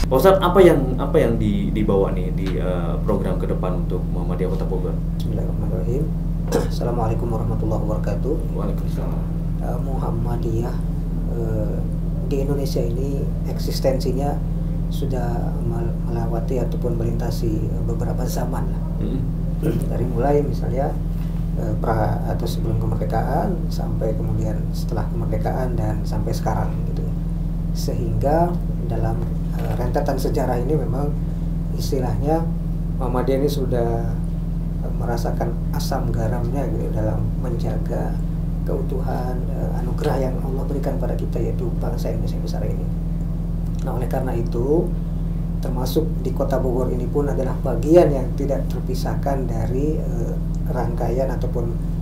Pak Ustadz, apa yang dibawa nih di program ke depan untuk Muhammadiyah Kota Bogor? Bismillahirrahmanirrahim. Assalamualaikum warahmatullahi wabarakatuh. Waalaikumsalam. Muhammadiyah di Indonesia ini eksistensinya sudah melewati ataupun melintasi beberapa zaman lah. Dari mulai misalnya atau sebelum kemerdekaan sampai kemudian setelah kemerdekaan dan sampai sekarang gitu. Sehingga dalam rentetan sejarah ini memang istilahnya Muhammadiyah ini sudah merasakan asam garamnya gitu dalam menjaga keutuhan anugerah yang Allah berikan pada kita, yaitu bangsa Indonesia besar ini. Nah, oleh karena itu termasuk di Kota Bogor ini pun adalah bagian yang tidak terpisahkan dari rangkaian ataupun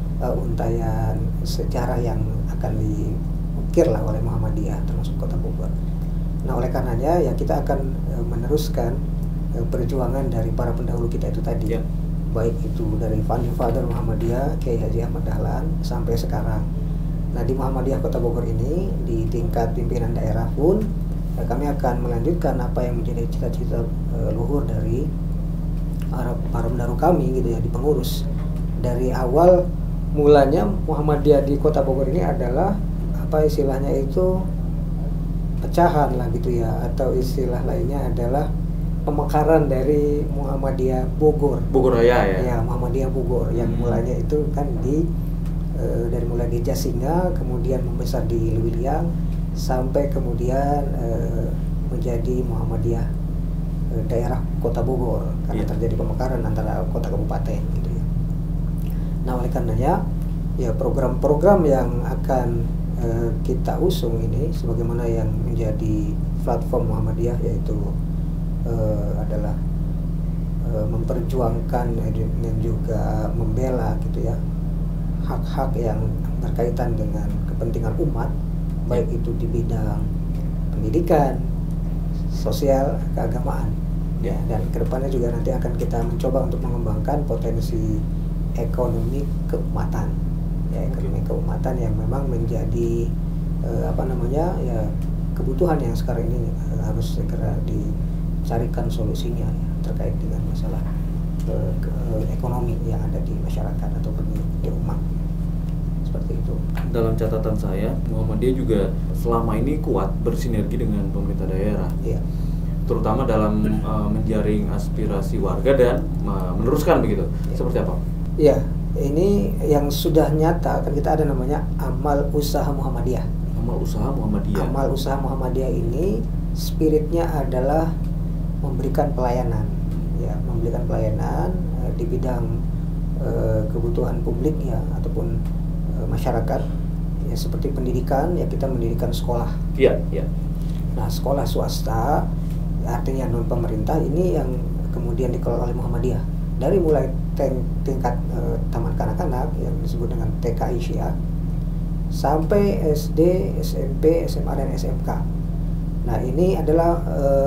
untayan sejarah yang akan diukir lah oleh Muhammadiyah termasuk Kota Bogor. Nah, oleh karenanya ya kita akan meneruskan perjuangan dari para pendahulu kita itu tadi, baik itu dari founding father Muhammadiyah Kiai Haji Ahmad Dahlan sampai sekarang. Nah, di Muhammadiyah Kota Bogor ini di tingkat pimpinan daerah pun kami akan melanjutkan apa yang menjadi cita-cita luhur dari para pendahulu kami gitu ya, di pengurus. Dari awal mulanya Muhammadiyah di Kota Bogor ini adalah apa istilahnya itu pecahan lah gitu ya, atau istilah lainnya adalah pemekaran dari Muhammadiyah Bogor Raya ya? Ya, Muhammadiyah Bogor yang mulanya itu kan dari mulai di Jasinga, kemudian membesar di Lewiliang, sampai kemudian menjadi Muhammadiyah daerah Kota Bogor karena terjadi pemekaran antara kota kabupaten gitu ya. Nah, oleh karenanya ya program-program yang akan kita usung ini sebagaimana yang menjadi platform Muhammadiyah yaitu adalah memperjuangkan dan juga membela gitu ya hak-hak yang berkaitan dengan kepentingan umat, baik itu di bidang pendidikan, sosial, keagamaan ya, dan kedepannya juga nanti akan kita mencoba untuk mengembangkan potensi ekonomi keumatan ya, ekonomi keumatan yang memang menjadi ya kebutuhan yang sekarang ini harus segera dicarikan solusinya ya, terkait dengan masalah ekonomi yang ada di masyarakat ataupun di umat, seperti itu. Dalam catatan saya, Muhammadiyah juga selama ini kuat bersinergi dengan pemerintah daerah, terutama dalam menjaring aspirasi warga dan meneruskan begitu. Seperti apa? Ya, ini yang sudah nyata kan kita ada namanya Amal Usaha Muhammadiyah. Amal Usaha Muhammadiyah. Amal Usaha Muhammadiyah ini spiritnya adalah memberikan pelayanan, ya, memberikan pelayanan di bidang kebutuhan publik ya ataupun masyarakat ya, seperti pendidikan ya, kita mendirikan sekolah. Nah, sekolah swasta artinya non pemerintah ini yang kemudian dikelola oleh Muhammadiyah dari mulai tingkat taman kanak-kanak yang disebut dengan TKI Syiah sampai SD, SMP, SMA dan SMK. Nah, ini adalah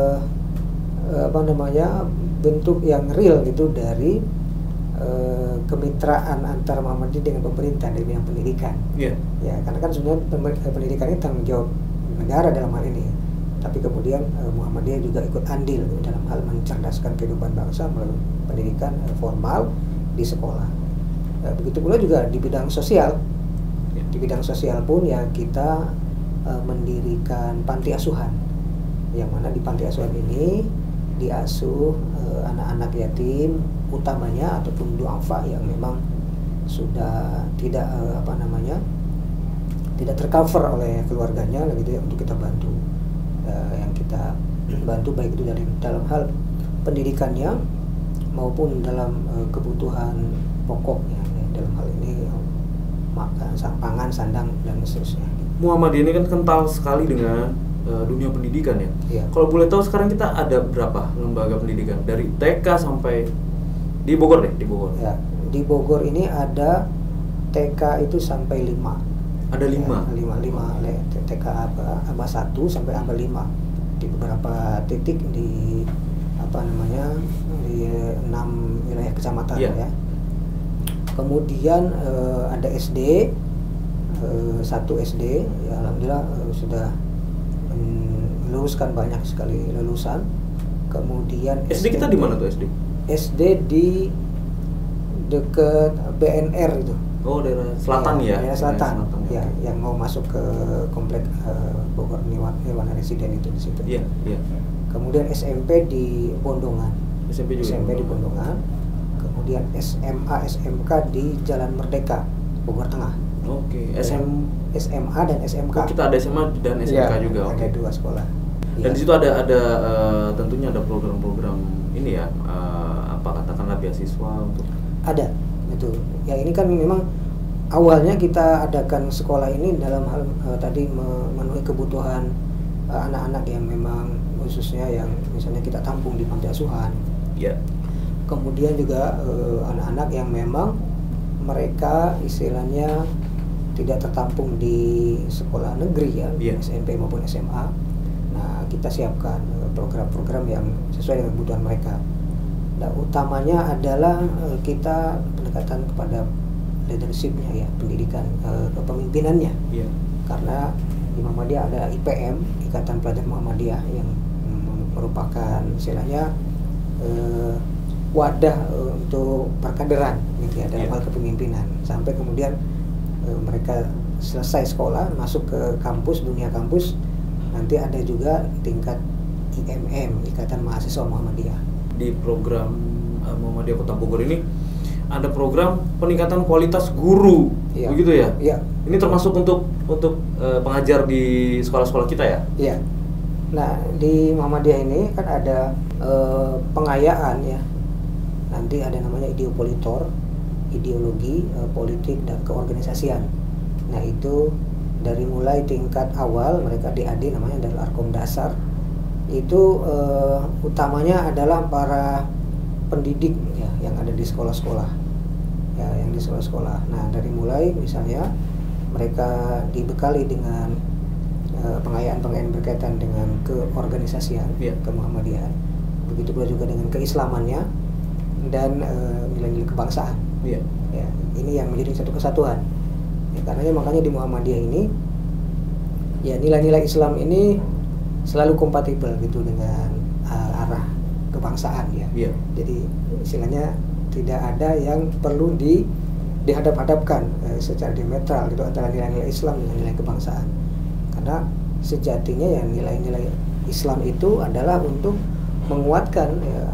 bentuk yang real gitu dari kemitraan antara Muhammadiyah dengan pemerintah dari bidang pendidikan. Ya, karena kan sebenarnya pendidikan ini tanggung jawab negara dalam hal ini. Tapi kemudian Muhammadiyah juga ikut andil dalam hal mencerdaskan kehidupan bangsa melalui pendidikan formal di sekolah. Begitu pula juga di bidang sosial. Di bidang sosial pun ya kita mendirikan panti asuhan, yang mana di panti asuhan ini diasuh anak-anak yatim utamanya ataupun duafa yang memang sudah tidak tidak tercover oleh keluarganya gitu ya, untuk kita bantu. Yang kita bantu baik itu dari dalam hal pendidikannya maupun dalam kebutuhan pokoknya ya, dalam hal ini makan, pangan, sandang dan seterusnya. Muhammadiyah ini kan kental sekali dengan dunia pendidikan ya. Kalau boleh tahu sekarang kita ada berapa lembaga pendidikan dari TK sampai di Bogor deh, di Bogor. Ya, di Bogor ini ada TK itu sampai 5. Ada 5? Ya, 5 TK ABA 1 sampai ABA 5 di beberapa titik di di 6 wilayah kecamatan ya. Kemudian ada SD, 1 SD ya, alhamdulillah sudah meluluskan banyak sekali lulusan Kemudian SD kita di mana tuh SD? SD di deket BNR itu. Oh, daerah selatan ya? Daerah selatan, ya, okay. yang mau masuk ke komplek Bogor Nirwana Residen itu di situ. Iya, iya. Kemudian SMP di Bondongan. SMP juga. SMP di Bondongan. Kemudian SMA, SMK di Jalan Merdeka, Bogor Tengah. Oke. SMA dan SMK. Oh, kita ada SMA dan SMK ya, juga. Ada dua sekolah. Dan di situ ada tentunya ada program-program ini ya, apa katakanlah beasiswa untuk. Ada, betul. Ya ini kan memang awalnya kita adakan sekolah ini dalam hal tadi memenuhi kebutuhan anak-anak yang memang khususnya yang misalnya kita tampung di panti asuhan. Ya. Kemudian juga anak-anak yang memang mereka istilahnya tidak tertampung di sekolah negeri ya, SMP maupun SMA. Nah, kita siapkan program-program yang sesuai dengan kebutuhan mereka. Nah, utamanya adalah kita pendekatan kepada leadership-nya ya, pendidikan, kepemimpinannya. Yeah. Karena di Muhammadiyah ada IPM, Ikatan Pelajar Muhammadiyah, yang merupakan istilahnya wadah untuk perkaderan gitu ya, dalam hal kepemimpinan. Sampai kemudian mereka selesai sekolah, masuk ke kampus, dunia kampus, nanti ada juga tingkat IMM, Ikatan Mahasiswa Muhammadiyah. Di program Muhammadiyah Kota Bogor ini ada program peningkatan kualitas guru, begitu ya? Iya. Ini termasuk untuk pengajar di sekolah-sekolah kita ya? Iya. Nah, di Muhammadiyah ini kan ada pengayaan ya. Nanti ada namanya ideopolitor, ideologi, politik dan keorganisasian. Nah, itu dari mulai tingkat awal mereka DAD namanya, dari Arkom dasar. Itu utamanya adalah para pendidik ya, yang ada di sekolah-sekolah ya, yang di sekolah-sekolah. Nah, dari mulai misalnya mereka dibekali dengan pengayaan-pengayaan berkaitan dengan keorganisasian, kemuhammadiyahan, begitu pula juga dengan keislamannya dan nilai-nilai kebangsaan. Ya, ini yang menjadi satu kesatuan ya, karena makanya di Muhammadiyah ini ya nilai-nilai Islam ini selalu kompatibel gitu dengan arah kebangsaan ya. Jadi istilahnya tidak ada yang perlu dihadap-hadapkan secara diametral gitu antara nilai-nilai Islam dengan nilai kebangsaan. Karena sejatinya ya nilai-nilai Islam itu adalah untuk menguatkan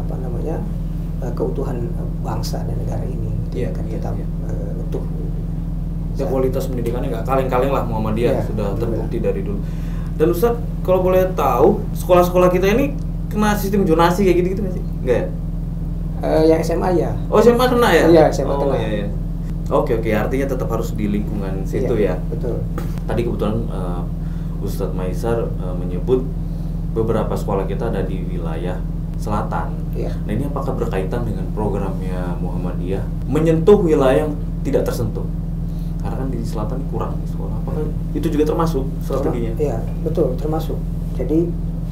keutuhan bangsa dan negara ini. Kan kita utuh. Ya, kualitas pendidikannya nggak kaleng-kaleng lah Muhammadiyah, sudah terbukti dari dulu. Dan Ustadz, kalau boleh tahu, sekolah-sekolah kita ini kena sistem zonasi kayak gitu-gitu nggak sih? Nggak ya? Yang SMA ya. Oh, SMA kena ya? Iya, SMA kena. Iya. Oke, artinya tetap harus di lingkungan situ ya? Betul. Tadi kebetulan Ustadz Maisar menyebut beberapa sekolah kita ada di wilayah selatan. Nah, ini apakah berkaitan dengan programnya Muhammadiyah menyentuh wilayah yang tidak tersentuh? Karena kan di selatan kurang sekolah. Apakah itu juga termasuk strateginya? Iya, betul, termasuk. Jadi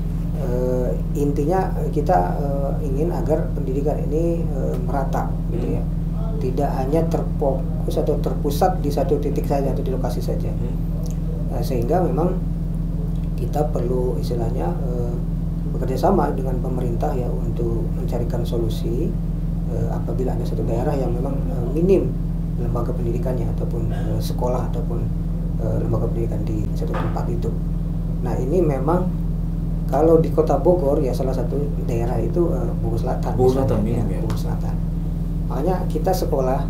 intinya kita ingin agar pendidikan ini merata gitu ya. Tidak hanya terfokus atau terpusat di satu titik saja atau di lokasi saja. Sehingga memang kita perlu istilahnya bekerja sama dengan pemerintah ya untuk mencarikan solusi apabila ada satu daerah yang memang minim lembaga pendidikannya ataupun sekolah ataupun lembaga pendidikan di satu tempat itu. Nah, ini memang kalau di Kota Bogor ya salah satu daerah itu Bogor Selatan. Bogor Selatan ya. Bogor Selatan. Makanya kita sekolah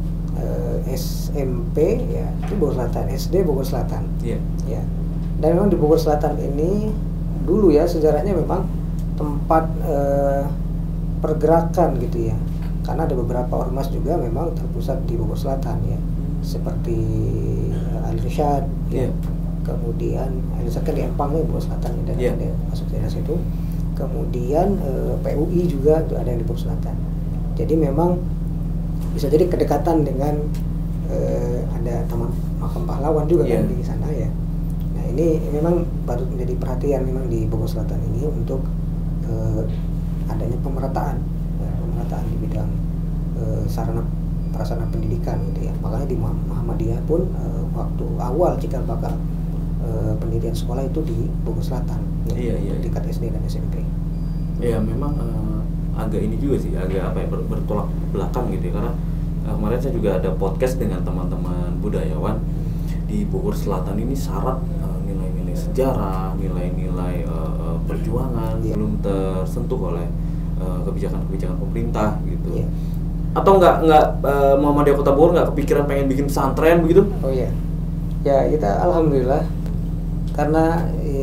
SMP ya itu Bogor Selatan, SD Bogor Selatan. Iya. Ya. Dan memang di Bogor Selatan ini dulu ya sejarahnya memang tempat pergerakan gitu ya. Karena ada beberapa ormas juga memang terpusat di Bogor Selatan ya, seperti Al-Irsyad, kemudian Al-Irsyad kan di Empang ya, Bogor Selatan dan ada masuk daerah situ. Kemudian PUI juga itu ada di Bogor Selatan. Jadi memang bisa jadi kedekatan dengan ada Taman Makam Pahlawan juga kan di sana ya. Nah, ini memang patut menjadi perhatian memang di Bogor Selatan ini untuk adanya pemerataan di bidang sarana prasarana pendidikan gitu ya. Makanya di Muhammadiyah pun waktu awal cikal bakal pendirian sekolah itu di Bogor Selatan ya, tingkat SD dan SMP. Ya memang agak ini juga sih, agak apa ya, bertolak belakang gitu ya, karena kemarin saya juga ada podcast dengan teman-teman budayawan di Bogor Selatan ini syarat nilai-nilai sejarah, nilai-nilai perjuangan belum tersentuh oleh kebijakan-kebijakan pemerintah gitu. Atau nggak Muhammadiyah Kota Bogor nggak kepikiran pengen bikin pesantren begitu? Oh iya, ya kita alhamdulillah karena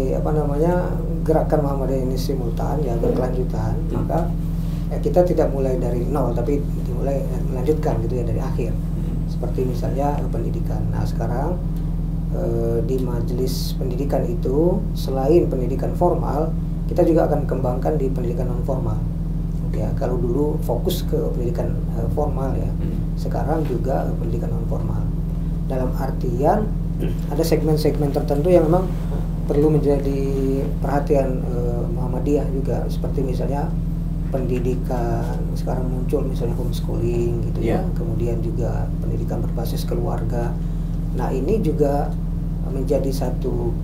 gerakan Muhammadiyah ini simultan ya berkelanjutan, maka kita tidak mulai dari nol tapi dimulai melanjutkan gitu ya dari akhir. Seperti misalnya pendidikan. Nah sekarang di majelis pendidikan itu selain pendidikan formal, kita juga akan kembangkan di pendidikan non formal. Ya kalau dulu fokus ke pendidikan formal ya, sekarang juga pendidikan non formal. Dalam artian ada segmen-segmen tertentu yang memang perlu menjadi perhatian Muhammadiyah juga, seperti misalnya pendidikan sekarang muncul misalnya homeschooling gitu ya, kemudian juga pendidikan berbasis keluarga. Nah ini juga menjadi satu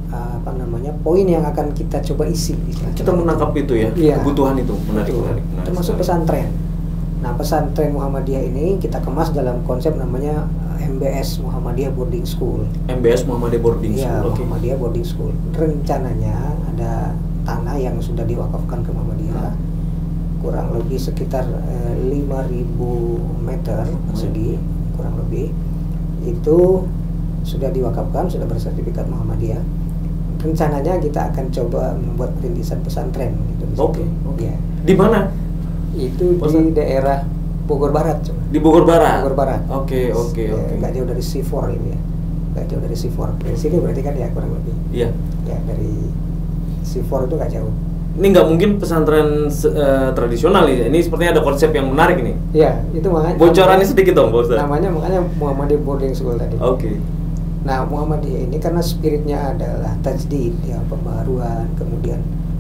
poin yang akan kita coba isi. Kita menangkap itu ya, kebutuhan itu menarik. Termasuk pesantren. Nah pesantren Muhammadiyah ini kita kemas dalam konsep namanya MBS Muhammadiyah Boarding School. MBS Muhammadiyah Boarding School. Ya, Muhammadiyah Boarding School. Rencananya ada tanah yang sudah diwakafkan ke Muhammadiyah, kurang lebih sekitar 5.000 meter persegi, kurang lebih itu sudah diwakafkan, sudah bersertifikat Muhammadiyah. Rencananya kita akan coba membuat rintisan pesantren gitu. Oke. Ya. Di mana? Itu di daerah Bogor Barat. Di Bogor Barat. Bogor Barat. Oke. Nggak jauh dari C4 ini ya. Nggak jauh dari C4. Dari sini berarti kan ya kurang lebih. Iya. Ya dari C4 itu nggak jauh. Ini nggak mungkin pesantren tradisional ya. Ini sepertinya ada konsep yang menarik nih. Iya, itu makanya. Bocorannya sedikit dong, Pak Ustaz. Makanya Muhammadiyah Boarding School tadi. Oke. Nah, Muhammadiyah ini karena spiritnya adalah tajdid, ya pembaruan, kemudian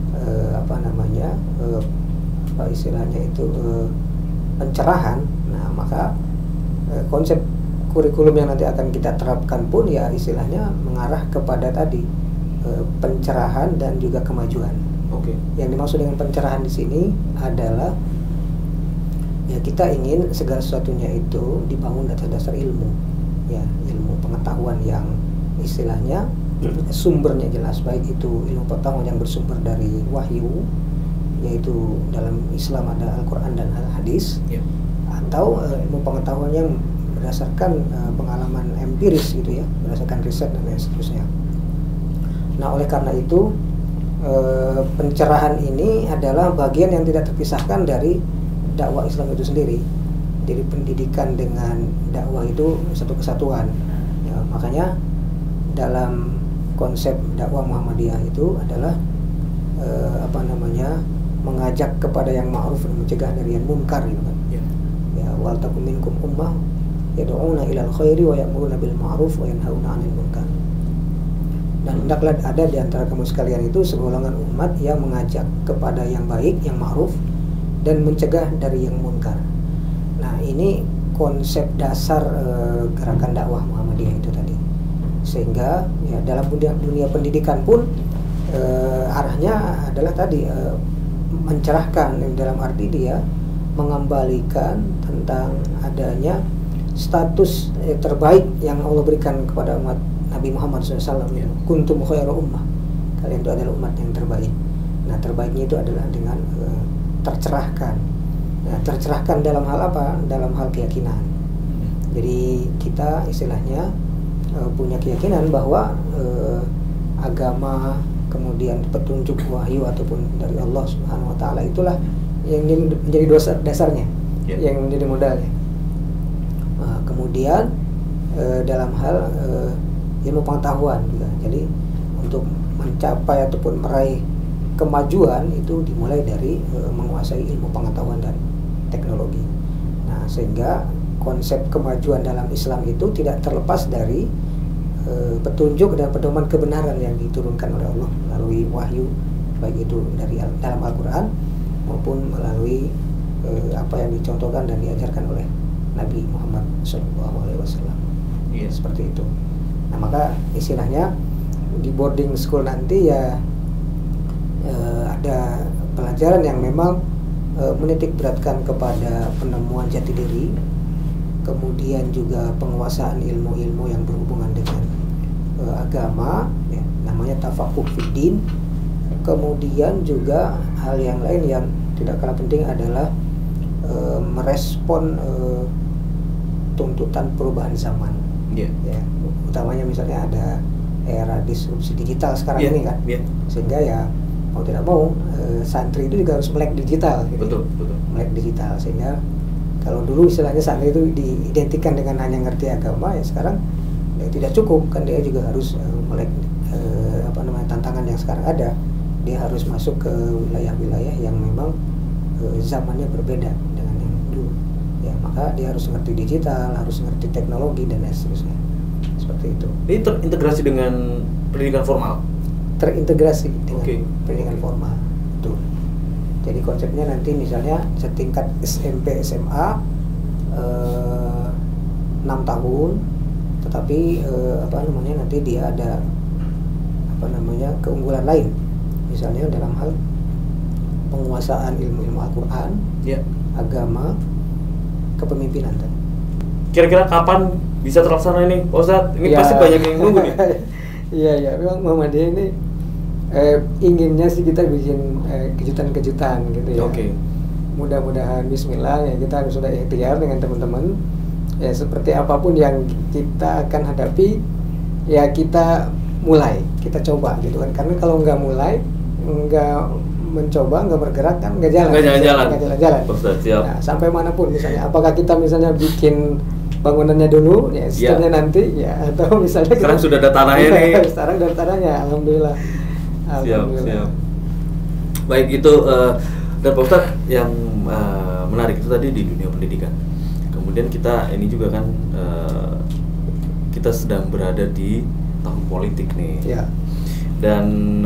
istilahnya itu pencerahan. Nah, maka konsep kurikulum yang nanti akan kita terapkan pun ya istilahnya mengarah kepada tadi pencerahan dan juga kemajuan. Oke. Yang dimaksud dengan pencerahan di sini adalah ya kita ingin segala sesuatunya itu dibangun atas dasar ilmu. Ya, ilmu pengetahuan yang istilahnya sumbernya jelas, baik itu ilmu pengetahuan yang bersumber dari wahyu, yaitu dalam Islam ada Al-Quran dan Al-Hadis, atau ilmu pengetahuan yang berdasarkan pengalaman empiris gitu ya, berdasarkan riset dan lain seterusnya. Nah oleh karena itu pencerahan ini adalah bagian yang tidak terpisahkan dari dakwah Islam itu sendiri. Jadi pendidikan dengan dakwah itu satu kesatuan. Ya, makanya dalam konsep dakwah Muhammadiyah itu adalah mengajak kepada yang ma'ruf dan mencegah dari yang munkar gitu kan. Ya, wal takum minkum ummah yad'una ilal khairi wa ya'muruna bil ma'ruf wa yanhauna 'anil munkar. Dan hendaklah ada di antara kamu sekalian itu segolongan umat yang mengajak kepada yang baik, yang ma'ruf, dan mencegah dari yang munkar. Nah ini konsep dasar gerakan dakwah Muhammadiyah itu tadi. Sehingga ya dalam dunia pendidikan pun arahnya adalah tadi mencerahkan, dalam arti dia mengembalikan tentang adanya status terbaik yang Allah berikan kepada umat Nabi Muhammad SAW. Kuntum khairu ummah, kalian itu adalah umat yang terbaik. Nah terbaiknya itu adalah dengan tercerahkan. Nah, tercerahkan dalam hal apa? Dalam hal keyakinan. Jadi kita istilahnya punya keyakinan bahwa agama, kemudian petunjuk wahyu ataupun dari Allah Subhanahu wa taala itulah yang menjadi dasarnya, yang menjadi modalnya. Kemudian dalam hal ilmu pengetahuan juga. Jadi untuk mencapai ataupun meraih kemajuan itu dimulai dari menguasai ilmu pengetahuan dan teknologi. Nah, sehingga konsep kemajuan dalam Islam itu tidak terlepas dari petunjuk dan pedoman kebenaran yang diturunkan oleh Allah melalui wahyu, baik itu dari dalam Al-Quran maupun melalui apa yang dicontohkan dan diajarkan oleh Nabi Muhammad SAW. Seperti itu. Nah, maka istilahnya di boarding school nanti ya ada pelajaran yang memang menitik beratkan kepada penemuan jati diri, kemudian juga penguasaan ilmu-ilmu yang berhubungan dengan agama, ya, namanya tafakuh fiddin. Kemudian juga hal yang lain yang tidak kalah penting adalah merespon tuntutan perubahan zaman. Ya, utamanya misalnya ada era disrupsi digital sekarang ini kan, sehingga ya mau tidak mau santri itu juga harus melek digital, gitu. Betul. Melek digital, sehingga kalau dulu istilahnya santri itu diidentikan dengan hanya ngerti agama, ya sekarang ya tidak cukup kan, dia juga harus melek tantangan yang sekarang ada. Dia harus masuk ke wilayah-wilayah yang memang zamannya berbeda dengan yang dulu. Ya, maka dia harus ngerti digital, harus ngerti teknologi dan seterusnya. Seperti itu. Ini terintegrasi dengan pendidikan formal. Terintegrasi dengan pendidikan formal. Betul. Jadi konsepnya nanti misalnya setingkat SMP SMA 6 tahun, tetapi nanti dia ada keunggulan lain. Misalnya dalam hal penguasaan ilmu-ilmu Al-Quran, agama, kepemimpinan. Kira-kira kapan bisa terlaksana ini, Ustadz? Ini pasti banyak yang nunggu nih. Iya, memang Muhammadiyah ini inginnya sih kita bikin kejutan-kejutan gitu ya. Mudah-mudahan Bismillah ya, kita harus sudah ikhtiar dengan teman-teman. Ya seperti apapun yang kita akan hadapi, ya kita mulai, kita coba gitu kan. Karena kalau nggak mulai, nggak mencoba, nggak bergerak kan nggak jalan. Nggak jalan. Nah, sampai manapun misalnya, apakah kita misalnya bikin bangunannya dulu, ya sistemnya nanti, ya atau misalnya sekarang sudah ada tanahnya nih. Sekarang ada tanahnya, alhamdulillah. Siap. Baik, itu dan Pak Ustadz yang menarik itu tadi di dunia pendidikan. Kemudian kita ini juga kan kita sedang berada di tahun politik nih. Ya. Dan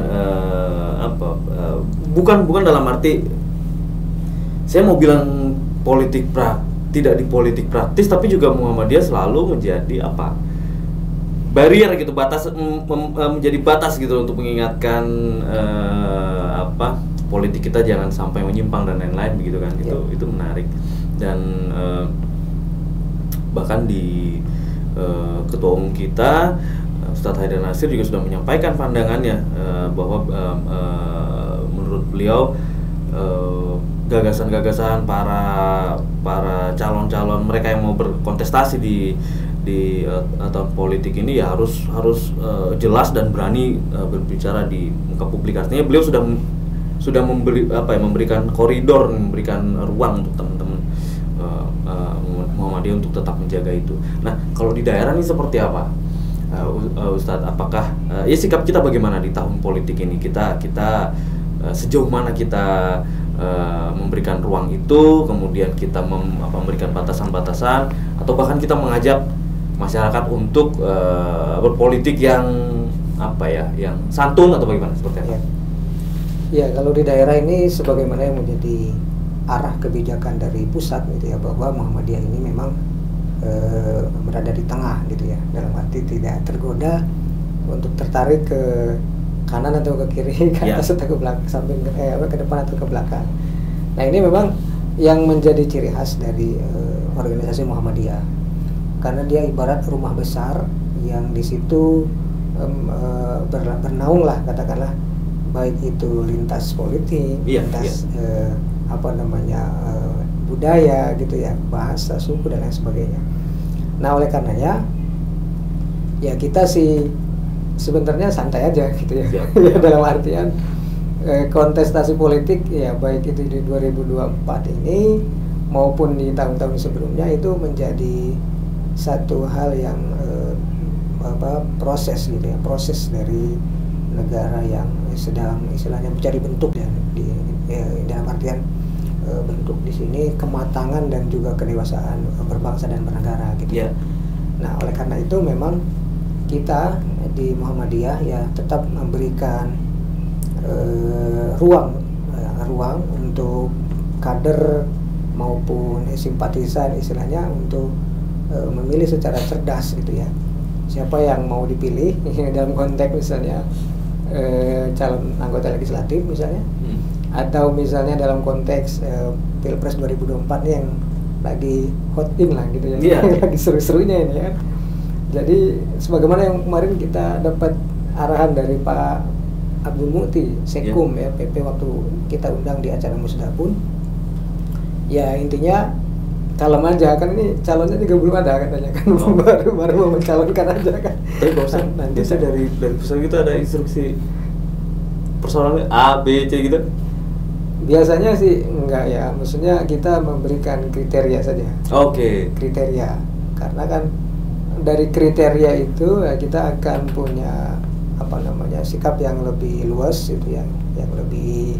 bukan dalam arti saya mau bilang politik tidak di politik praktis, tapi juga Muhammadiyah selalu menjadi barrier gitu, batas menjadi batas gitu untuk mengingatkan politik kita jangan sampai menyimpang dan lain-lain begitu kan. Itu menarik. Dan bahkan di ketua umum kita Ustadz Haidar Nasir juga sudah menyampaikan pandangannya bahwa menurut beliau gagasan-gagasan para calon-calon mereka yang mau berkontestasi di tahun politik ini ya harus jelas dan berani berbicara di muka publik. Artinya beliau sudah memberikan koridor, memberikan ruang untuk teman-teman Muhammadiyah untuk tetap menjaga itu. Nah, kalau di daerah ini seperti apa? Ustadz, apakah sikap kita bagaimana di tahun politik ini? Kita sejauh mana kita memberikan ruang itu, kemudian kita memberikan batasan-batasan, atau bahkan kita mengajak masyarakat untuk berpolitik yang yang santun atau bagaimana, seperti apa? Ya, kalau di daerah ini sebagaimana yang menjadi arah kebijakan dari pusat gitu ya, bahwa Muhammadiyah ini memang berada di tengah gitu ya, dalam arti tidak tergoda untuk tertarik ke kanan atau ke kiri, ke atas atau ke belakang, samping ke depan atau ke belakang. Nah, ini memang yang menjadi ciri khas dari organisasi Muhammadiyah, karena dia ibarat rumah besar yang di situ bernaung lah, katakanlah, baik itu lintas politik, lintas budaya gitu ya, bahasa, suku dan lain sebagainya. Nah, oleh karenanya ya kita sih sebenarnya santai aja gitu ya. Ya dalam artian kontestasi politik ya, baik itu di 2024 ini maupun di tahun-tahun sebelumnya, itu menjadi satu hal yang proses gitu ya, proses dari negara yang sedang istilahnya mencari bentuk ya, dalam artian bentuk di sini kematangan dan juga kedewasaan berbangsa dan bernegara gitu. Nah, oleh karena itu memang kita di Muhammadiyah ya tetap memberikan ruang untuk kader maupun simpatisan istilahnya untuk memilih secara cerdas gitu ya, siapa yang mau dipilih dalam konteks misalnya calon anggota legislatif misalnya, atau misalnya dalam konteks Pilpres 2024 nih yang lagi hot in lah gitu ya, lagi seru-serunya ini ya. Jadi sebagaimana yang kemarin kita dapat arahan dari Pak Abdul Mukti Sekum ya PP waktu kita undang di acara Musda pun, ya intinya kalem aja kan, ini calonnya juga belum ada katanya kan, baru mau mencalonkan aja kan. Tapi bosan nanti dari pusat kita ada instruksi persoalannya A B C gitu. Biasanya sih enggak ya, maksudnya kita memberikan kriteria saja. Oke. Kriteria, karena kan dari kriteria itu ya kita akan punya sikap yang lebih luas itu, yang lebih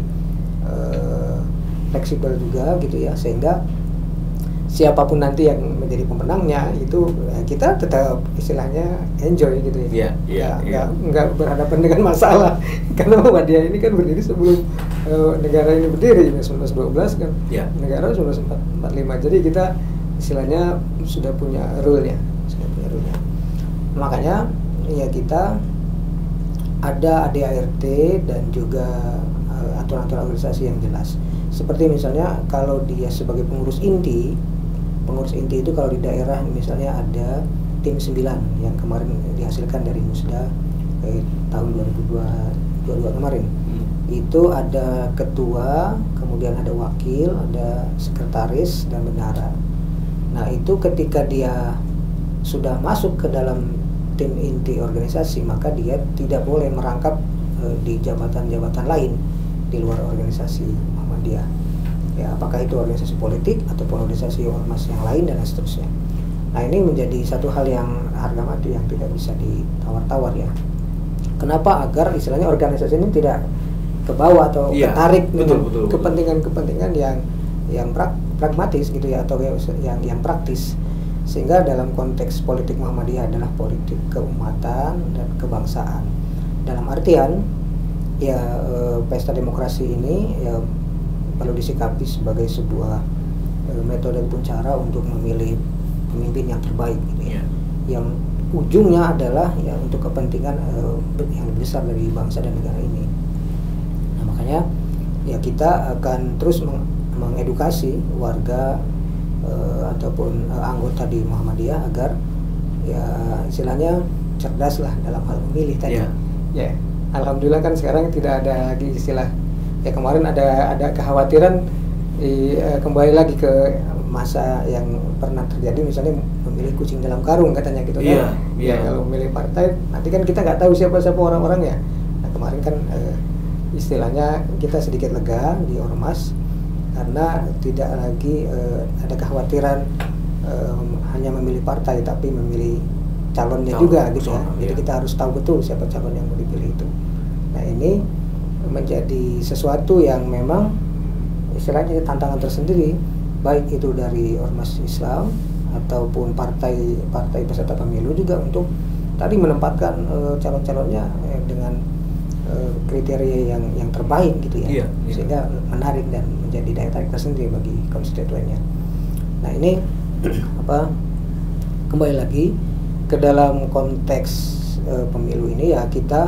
fleksibel juga gitu ya, sehingga siapapun nanti yang menjadi pemenangnya itu kita tetap istilahnya enjoy gitu ya. Nggak berhadapan dengan masalah. Karena Muhammadiyah ini kan berdiri sebelum negara ini berdiri 1912 kan. Negara 1945. Jadi kita istilahnya sudah punya rule-nya. Makanya ya kita ada ADART dan juga aturan-aturan organisasi yang jelas. Seperti misalnya kalau dia sebagai pengurus inti itu kalau di daerah misalnya ada tim 9 yang kemarin dihasilkan dari Musda tahun 2022 kemarin. Itu ada ketua, kemudian ada wakil, ada sekretaris dan bendahara. Nah, itu ketika dia sudah masuk ke dalam tim inti organisasi, maka dia tidak boleh merangkap di jabatan-jabatan lain di luar organisasi Muhammadiyah. Ya, apakah itu organisasi politik ataupun organisasi ormas yang lain dan seterusnya. Nah, ini menjadi satu hal yang harga mati yang tidak bisa ditawar-tawar ya. Kenapa? Agar istilahnya organisasi ini tidak ke bawah atau ketarik dengan kepentingan-kepentingan yang pragmatis gitu ya, atau yang praktis. Sehingga dalam konteks politik Muhammadiyah adalah politik keumatan dan kebangsaan. Dalam artian ya pesta demokrasi ini ya perlu disikapi sebagai sebuah metode pun cara untuk memilih pemimpin yang terbaik gitu ya. Yang ujungnya adalah ya untuk kepentingan yang besar dari bangsa dan negara ini. Nah, makanya ya kita akan terus mengedukasi warga ataupun anggota di Muhammadiyah agar ya istilahnya cerdas lah dalam hal memilih tadi. Ya, alhamdulillah kan sekarang tidak ada lagi istilah ya, kemarin ada kekhawatiran kembali lagi ke masa yang pernah terjadi, misalnya memilih kucing dalam karung katanya gitu kan. Kalau memilih partai nanti kan kita nggak tahu siapa orang-orangnya. Nah, kemarin kan istilahnya kita sedikit lega di ormas karena tidak lagi ada kekhawatiran hanya memilih partai tapi memilih calonnya juga gitu ya. Jadi kita harus tahu betul siapa calon yang mau dipilih itu. Nah, ini menjadi sesuatu yang memang istilahnya tantangan tersendiri, baik itu dari ormas Islam ataupun partai peserta pemilu juga, untuk tadi menempatkan calon-calonnya dengan kriteria yang terbaik gitu ya, sehingga menarik dan menjadi daya tarik tersendiri bagi konstituennya. Nah, ini kembali lagi ke dalam konteks pemilu ini ya kita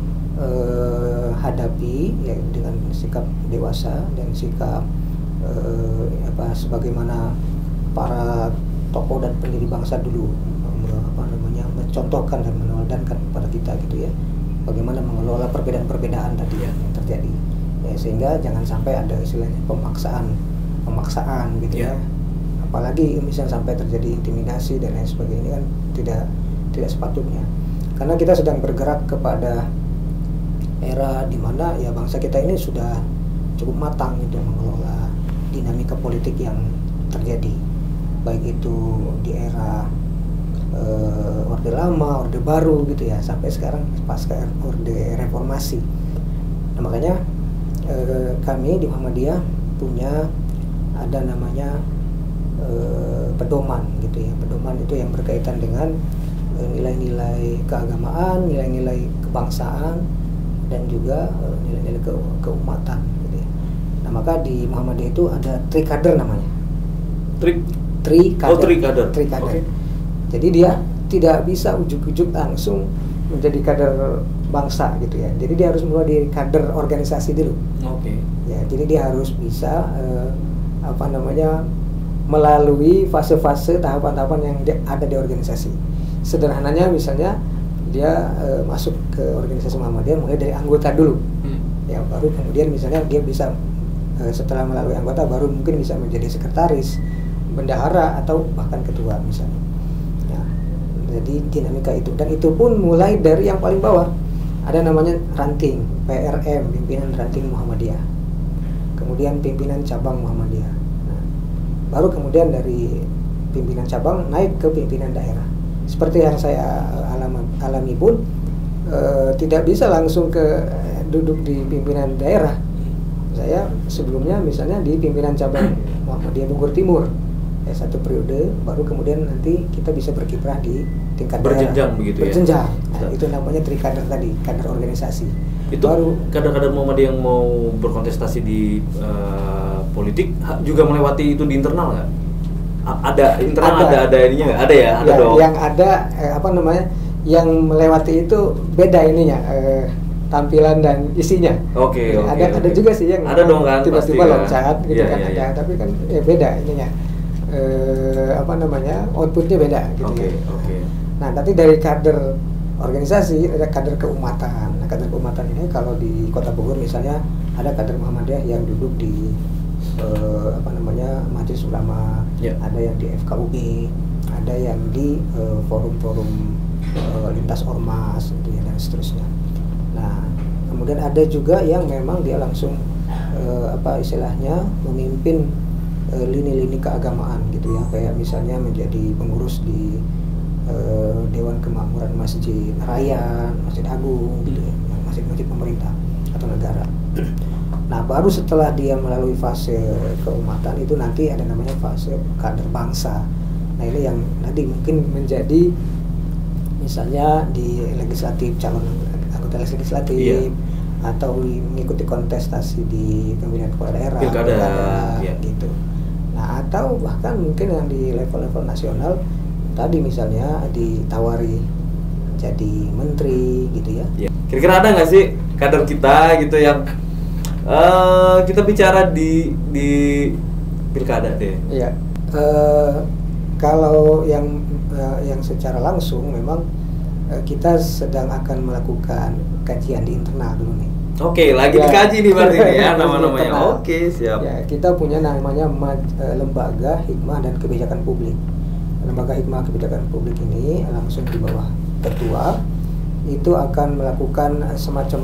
hadapi ya dengan sikap dewasa dan sikap sebagaimana para tokoh dan pendiri bangsa dulu mencontohkan dan meneladankan kepada kita gitu ya, bagaimana mengelola perbedaan-perbedaan tadi yang terjadi ya, sehingga jangan sampai ada istilahnya pemaksaan gitu ya, apalagi misalnya sampai terjadi intimidasi dan lain sebagainya kan tidak sepatutnya, karena kita sedang bergerak kepada era di mana ya bangsa kita ini sudah cukup matang gitu mengelola dinamika politik yang terjadi, baik itu di era Orde Lama, Orde Baru gitu ya, sampai sekarang pasca Orde Reformasi. Nah, makanya kami di Muhammadiyah punya ada namanya pedoman gitu ya. Pedoman itu yang berkaitan dengan nilai-nilai keagamaan, nilai-nilai kebangsaan, dan juga nilai-nilai keumatan gitu ya. Nah, maka di Muhammadiyah itu ada trikader namanya. Trikader. Okay. Jadi dia tidak bisa ujuk-ujuk langsung menjadi kader bangsa gitu ya. Jadi dia harus mulai dari kader organisasi dulu. Oke. Ya, jadi dia harus bisa melalui fase-fase tahapan-tahapan yang ada di organisasi. Sederhananya misalnya dia masuk ke organisasi Muhammadiyah mulai dari anggota dulu. Ya, baru kemudian misalnya dia bisa setelah melalui anggota baru mungkin bisa menjadi sekretaris, bendahara atau bahkan ketua misalnya. Ya, jadi dinamika itu, dan itu pun mulai dari yang paling bawah. Ada namanya ranting, PRM, pimpinan ranting Muhammadiyah. Kemudian pimpinan cabang Muhammadiyah. Nah, baru kemudian dari pimpinan cabang naik ke pimpinan daerah. Seperti yang saya alami pun tidak bisa langsung ke duduk di pimpinan daerah. Saya sebelumnya misalnya di pimpinan cabang Muhammadiyah Bogor Timur ya 1 periode, baru kemudian nanti kita bisa berkiprah di tingkat berjenjang daerah. Begitu berjenjang. Ya? Nah, itu namanya trikader tadi, kader organisasi. Itu baru kader-kader Muhammadiyah yang mau berkontestasi di politik juga melewati itu di internal nggak? Ada internal, ada ininya nggak? Ada ya, ada ya, dong. Yang ada yang melewati itu beda ininya. Tampilan dan isinya. Oke. Ada juga sih yang ada dong kan, tiba-tiba loncat gitu ya, kan ya, ada, ya. tapi kan beda ininya. Outputnya beda gitu. Oke. Nah, nanti dari kader organisasi ada kader keumatan. Nah, kader keumatan ini kalau di Kota Bogor misalnya ada kader Muhammadiyah yang duduk di Majelis Ulama, ada yang di FKUB, ada yang di forum-forum lintas ormas gitu ya, dan seterusnya. Nah, kemudian ada juga yang memang dia langsung memimpin lini-lini keagamaan gitu ya, kayak misalnya menjadi pengurus di Dewan Kemakmuran Masjid Raya, Masjid Agung gitu ya, masjid-masjid pemerintah atau negara. Nah, baru setelah dia melalui fase keumatan itu nanti ada namanya fase kader bangsa. Nah, ini yang nanti mungkin menjadi misalnya di legislatif, calon anggota legislatif, atau mengikuti kontestasi di pemilihan kepala daerah, pilkada, gitu. Nah, atau bahkan mungkin yang di level-level nasional tadi misalnya ditawari jadi menteri gitu ya. Kira-kira ada nggak sih kader kita gitu yang kita bicara di pilkada deh? Iya. Kalau yang secara langsung memang kita sedang akan melakukan kajian di internal dulu nih. Oke, lagi dikaji nih berarti ya nama-namanya. Oke, siap. Ya, kita punya namanya Lembaga Hikmah dan Kebijakan Publik. Lembaga Hikmah Kebijakan Publik ini langsung di bawah ketua itu akan melakukan semacam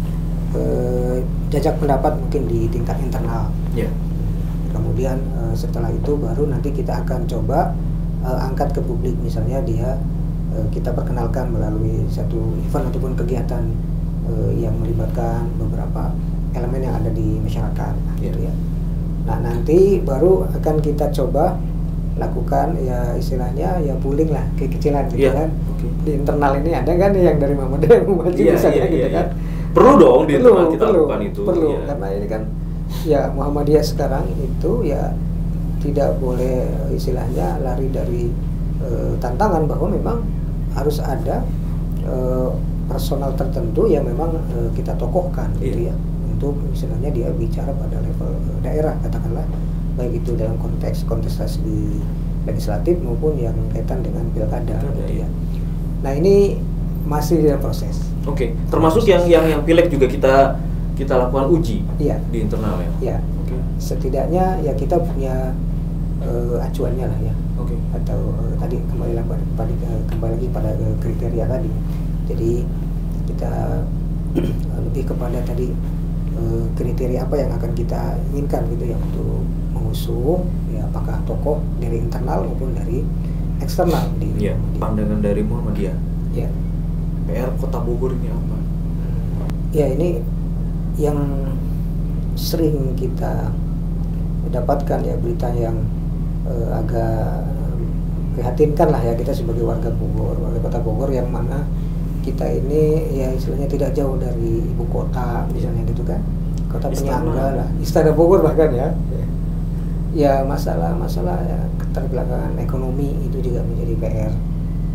jajak pendapat mungkin di tingkat internal. Kemudian setelah itu baru nanti kita akan coba angkat ke publik, misalnya kita perkenalkan melalui satu event ataupun kegiatan yang melibatkan beberapa elemen yang ada di masyarakat, gitu ya. Nah, nanti baru akan kita coba lakukan ya istilahnya ya pooling lah, kecil-kecilan gitu kan. Di internal ini ada kan yang dari Muhammadiyah misalnya gitu kan. Perlu dong di internal kita lakukan itu. Perlu, karena ini kan ya Muhammadiyah sekarang itu ya tidak boleh istilahnya lari dari tantangan bahwa memang harus ada personal tertentu yang memang kita tokohkan gitu ya, untuk misalnya dia bicara pada level daerah, katakanlah baik itu dalam konteks kontestasi di legislatif maupun yang kaitan dengan pilkada gitu ya. Nah, ini masih dalam proses. Oke, termasuk yang pileg juga kita lakukan uji di internal ya. Iya. Setidaknya ya kita punya acuannya lah ya. Atau tadi kembali lagi pada kriteria tadi. Jadi kita lebih kepada tadi kriteria apa yang akan kita inginkan gitu ya untuk mengusung ya, apakah tokoh dari internal maupun dari eksternal di pandangan dari Muhammadiyah. Ya. PR Kota Bogor ini apa? Ya, ini yang sering kita dapatkan ya, berita yang agak prihatinkan lah ya, kita sebagai warga Bogor, warga Kota Bogor yang mana kita ini ya istilahnya tidak jauh dari ibu kota misalnya gitu kan, kota penyangga lah, Istana Bogor bahkan ya. Ya masalah ya, keterbelakangan ekonomi itu juga menjadi PR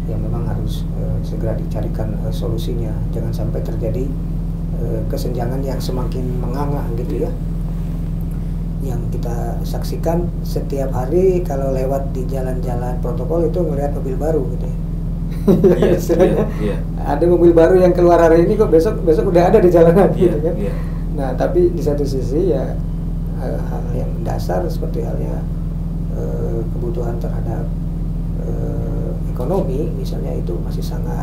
yang memang harus segera dicarikan solusinya. Jangan sampai terjadi kesenjangan yang semakin menganga gitu ya. Yang kita saksikan setiap hari kalau lewat di jalan-jalan protokol itu melihat mobil baru gitu ya. Ada mobil baru yang keluar hari ini kok besok udah ada di jalanan gitu kan. Nah, tapi di satu sisi ya hal yang mendasar seperti halnya kebutuhan terhadap ekonomi misalnya itu masih sangat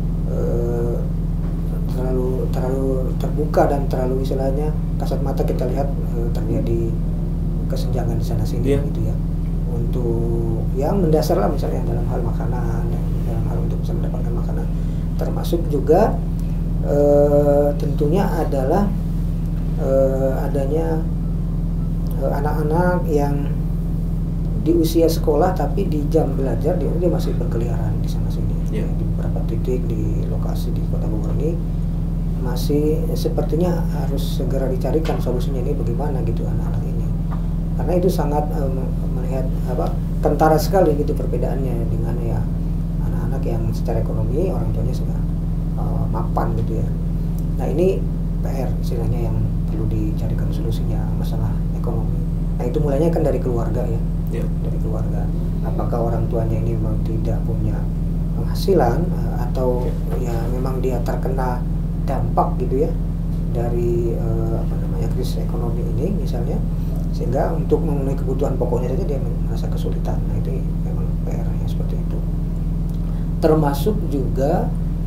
terlalu terbuka dan terlalu istilahnya kasat mata kita lihat terjadi kesenjangan di sana sini gitu ya. Untuk yang mendasar lah misalnya dalam hal makanan, dalam hal untuk bisa mendapatkan makanan, termasuk juga tentunya adalah adanya anak-anak yang di usia sekolah tapi di jam belajar dia masih berkeliaran di sana sini. Di beberapa titik di lokasi di Kota Bogor ini masih sepertinya harus segera dicarikan solusinya ini bagaimana gitu anak-anak ini, karena itu sangat melihat kentara sekali gitu perbedaannya dengan ya anak-anak yang secara ekonomi orang tuanya sudah mapan gitu ya. Nah ini PR istilahnya yang perlu dicarikan solusinya masalah ekonomi. Nah itu mulainya kan dari keluarga ya, dari keluarga. Apakah orang tuanya ini memang tidak punya penghasilan atau ya memang dia terkena dampak gitu ya dari krisis ekonomi ini misalnya, sehingga untuk memenuhi kebutuhan pokoknya saja dia merasa kesulitan. Nah itu memang PR-nya seperti itu. Termasuk juga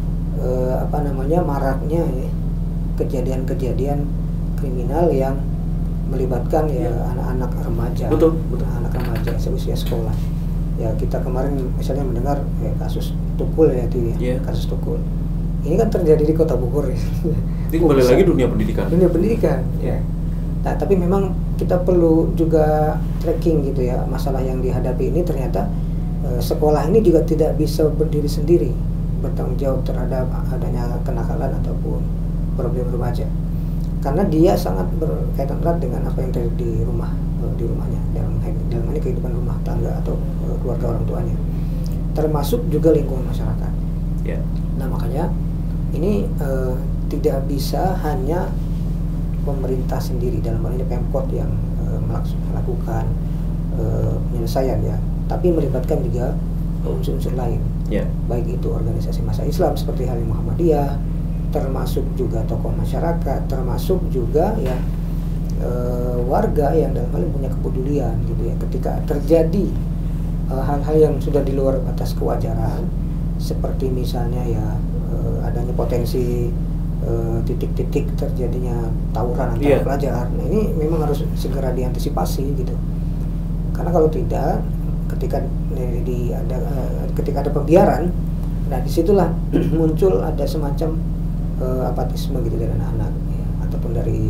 maraknya ya, kejadian-kejadian kriminal yang melibatkan anak-anak remaja, anak remaja seusia sekolah. Ya kita kemarin misalnya mendengar kasus Tukul ya kasus Tukul. Ini kan terjadi di Kota Bogor ya. Ini kembali lagi dunia pendidikan. Dunia pendidikan, ya. Nah, tapi memang kita perlu juga tracking gitu ya, masalah yang dihadapi ini ternyata sekolah ini juga tidak bisa berdiri sendiri, bertanggung jawab terhadap adanya kenakalan ataupun problem remaja. Karena dia sangat berkaitan erat dengan apa yang terjadi di rumahnya, dalam ini kehidupan rumah tangga atau keluarga orang tuanya, termasuk juga lingkungan masyarakat. Nah makanya ini tidak bisa hanya pemerintah sendiri, dalam hal ini Pemkot yang melakukan penyelesaian ya, tapi melibatkan juga unsur-unsur lain, baik itu organisasi massa Islam seperti halnya Muhammadiyah, termasuk juga tokoh masyarakat, termasuk juga ya warga yang dalam hal ini punya kepedulian gitu ya. Ketika terjadi hal-hal yang sudah di luar batas kewajaran, seperti misalnya ya adanya potensi titik-titik terjadinya tawuran antara pelajar. Nah ini memang harus segera diantisipasi gitu. Karena kalau tidak, ketika ada pembiaran, nah disitulah muncul ada semacam apatisme gitu dari anak-anak ya, ataupun dari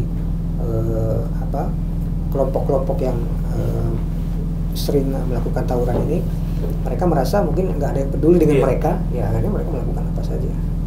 kelompok-kelompok yang sering melakukan tawuran ini. Mereka merasa mungkin nggak ada yang peduli dengan mereka, ya akhirnya mereka melakukan apa saja.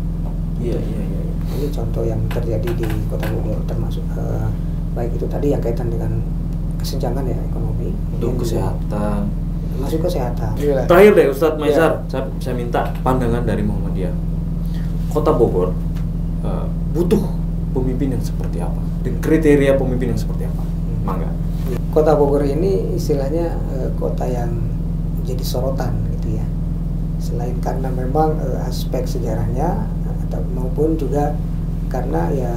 Ini contoh yang terjadi di Kota Bogor, termasuk baik itu tadi yang kaitan dengan kesenjangan ya ekonomi, untuk kesehatan, masuk kesehatan. Terakhir deh Ustadz Maizar, saya minta pandangan dari Muhammadiyah. Kota Bogor butuh pemimpin yang seperti apa? Dan kriteria pemimpin yang seperti apa? Mangga. Kota Bogor ini istilahnya kota yang jadi sorotan gitu ya. Selain karena memang aspek sejarahnya maupun juga karena ya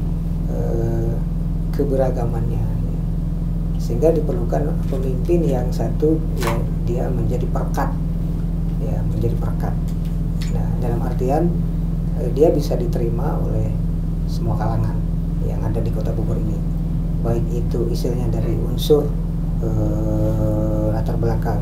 keberagamannya ya. Sehingga diperlukan pemimpin yang satu ya, dia menjadi perekat ya, menjadi perekat. Nah dalam artian dia bisa diterima oleh semua kalangan yang ada di Kota Bogor ini, baik itu istilahnya dari unsur latar belakang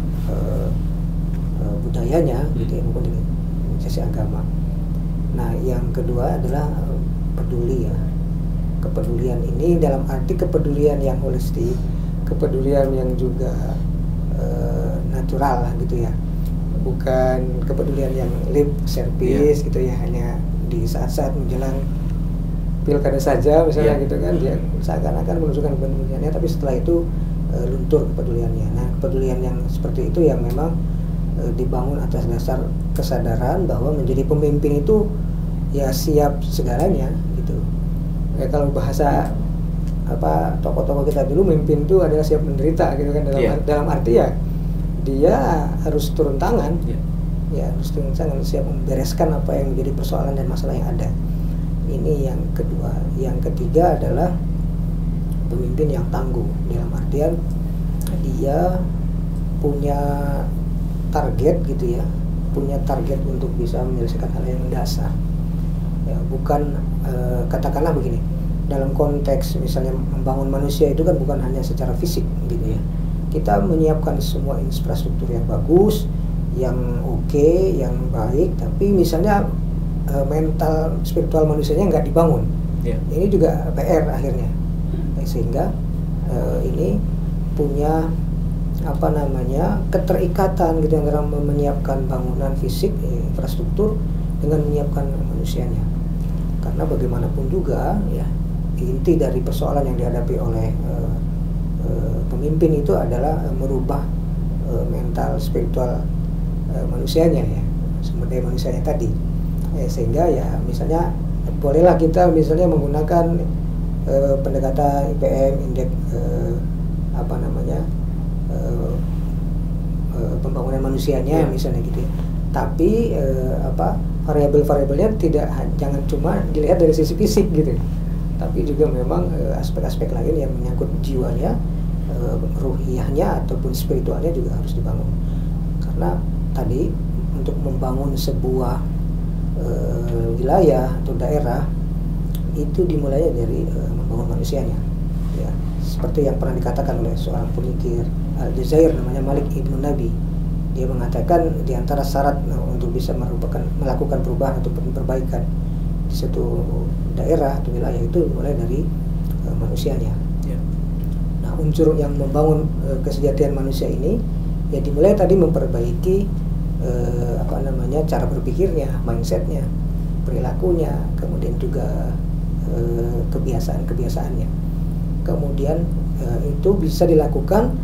budayanya gitu ya, maupun dari sisi agama. Nah yang kedua adalah peduli ya. Kepedulian ini dalam arti kepedulian yang holistik, kepedulian yang juga natural lah gitu ya, bukan kepedulian yang lip service gitu ya, hanya di saat-saat menjelang pilkada saja misalnya gitu kan, dia seakan-akan menunjukkan kepeduliannya, tapi setelah itu luntur kepeduliannya. Nah kepedulian yang seperti itu yang memang dibangun atas dasar kesadaran bahwa menjadi pemimpin itu ya siap segalanya gitu. Kalau bahasa tokoh-tokoh kita dulu, memimpin itu adalah siap menderita gitu kan, dalam arti ya dia harus turun tangan, ya harus turun tangan, siap membereskan apa yang menjadi persoalan dan masalah yang ada. Ini yang kedua. Yang ketiga adalah pemimpin yang tangguh, dalam artian dia punya target gitu ya, punya target untuk bisa menyelesaikan hal yang mendasar ya, bukan katakanlah begini, dalam konteks misalnya membangun manusia itu kan bukan hanya secara fisik gitu ya, kita menyiapkan semua infrastruktur yang bagus, yang oke, yang baik, tapi misalnya mental spiritual manusianya nggak dibangun, ini juga PR akhirnya, sehingga ini punya keterikatan gitu antara menyiapkan bangunan fisik, infrastruktur dengan menyiapkan manusianya. Karena bagaimanapun juga ya, inti dari persoalan yang dihadapi oleh pemimpin itu adalah merubah mental spiritual manusianya ya, sumber daya manusianya tadi. Sehingga ya misalnya bolehlah kita misalnya menggunakan pendekatan IPM, indeks pembangunan manusianya misalnya gitu ya. Tapi variabel-variabelnya jangan cuma dilihat dari sisi fisik gitu, tapi juga memang aspek-aspek lain yang menyangkut jiwanya, ruhiyahnya ataupun spiritualnya juga harus dibangun. Karena tadi untuk membangun sebuah wilayah atau daerah itu dimulainya dari membangun manusianya ya. Seperti yang pernah dikatakan oleh seorang pemikir Aljazair namanya Malik Ibn Nabi, dia mengatakan di antara syarat untuk bisa melakukan perubahan ataupun perbaikan di suatu daerah atau wilayah itu mulai dari manusianya. Nah, unsur yang membangun kesejahteraan manusia ini ya dimulai tadi memperbaiki cara berpikirnya, mindsetnya, perilakunya, kemudian juga kebiasaan-kebiasaannya. Kemudian itu bisa dilakukan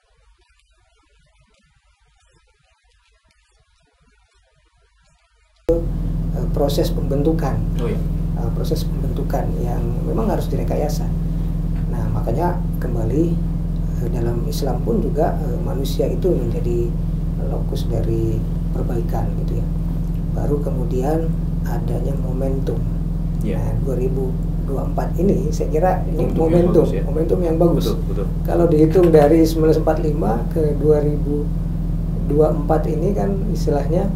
proses pembentukan, proses pembentukan yang memang harus direkayasa. Nah, makanya kembali dalam Islam pun juga manusia itu menjadi lokus dari perbaikan gitu ya. Baru kemudian adanya momentum. Nah, 2024 ini saya kira ini momentum yang bagus. Betul. Kalau dihitung dari 1945 ke 2024 ini kan istilahnya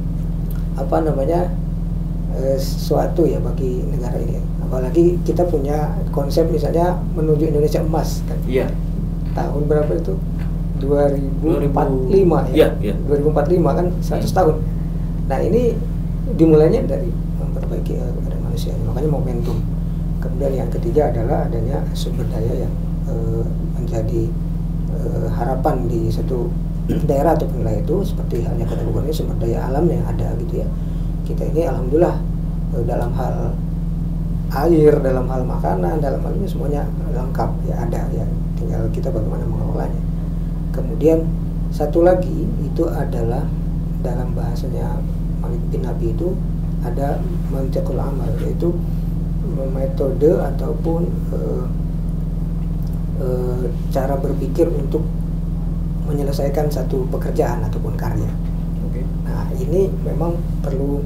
sesuatu ya bagi negara ini. Apalagi kita punya konsep misalnya menuju Indonesia emas kan. Tahun berapa itu? 2045 ya. 2045 kan 100 tahun. Nah, ini dimulainya dari memperbaiki keadaan manusia. Makanya momentum. Kemudian yang ketiga adalah adanya sumber daya yang menjadi harapan di satu daerah atau wilayah itu, seperti halnya Kota Bogor ini sumber daya alam yang ada gitu ya. Kita ini alhamdulillah dalam hal air, dalam hal makanan, dalam hal ini semuanya lengkap ya, ada ya, tinggal kita bagaimana mengelolanya. Kemudian satu lagi itu adalah dalam bahasanya Malik bin Nabi itu ada mantiqul amal, yaitu metode ataupun cara berpikir untuk menyelesaikan satu pekerjaan ataupun karya. Nah, ini memang perlu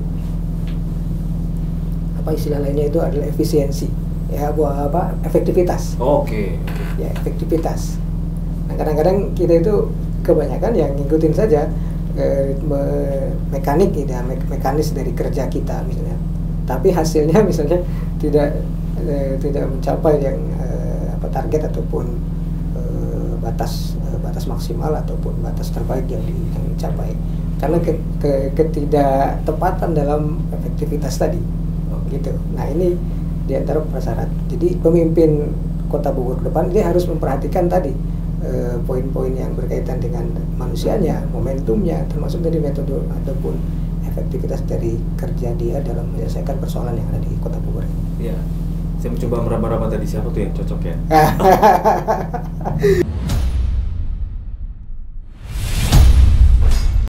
istilah lainnya itu adalah efisiensi ya, efektivitas. Ya, efektivitas. Nah, kadang-kadang kita itu kebanyakan yang ngikutin saja mekanik ya, mekanis dari kerja kita misalnya, tapi hasilnya misalnya tidak mencapai yang target ataupun batas maksimal ataupun batas terbaik yang dicapai karena ketidaktepatan dalam efektivitas tadi gitu. Nah, ini diantara prasyarat. Jadi pemimpin Kota Bogor ke depan dia harus memperhatikan tadi poin-poin yang berkaitan dengan manusianya, momentumnya, termasuk dari metode ataupun efektivitas dari kerja dia dalam menyelesaikan persoalan yang ada di Kota Bogor. Iya, saya mencoba meraba-raba tadi siapa tuh yang cocok ya.